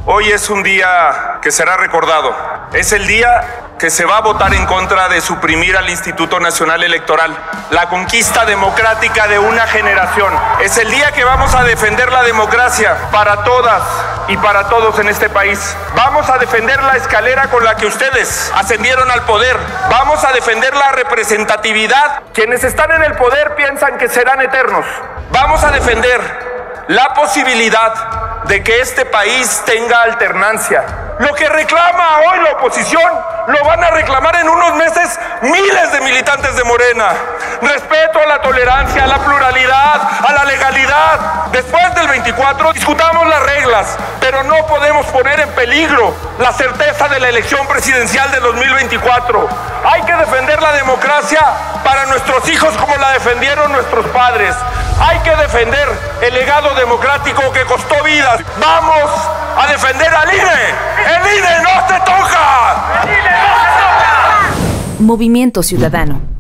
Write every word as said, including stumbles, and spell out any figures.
Hoy es un día que será recordado. Es el día que se va a votar en contra de suprimir al Instituto Nacional Electoral. La conquista democrática de una generación. Es el día que vamos a defender la democracia para todas y para todos en este país. Vamos a defender la escalera con la que ustedes ascendieron al poder. Vamos a defender la representatividad. Quienes están en el poder piensan que serán eternos. Vamos a defender la posibilidad de que este país tenga alternancia. Lo que reclama hoy la oposición lo van a reclamar en unos meses miles de militantes de Morena. Respeto a la tolerancia, a la pluralidad, a la legalidad. Después del veinticuatro discutamos las reglas, pero no podemos poner en peligro la certeza de la elección presidencial de dos mil veinticuatro. Hay que defender la democracia para nuestros hijos como la defendieron nuestros padres. Hay que defender el legado democrático que costó vidas. Vamos a defender al I N E. ¡El I N E no te toca! ¡El I N E no te toca! Movimiento Ciudadano.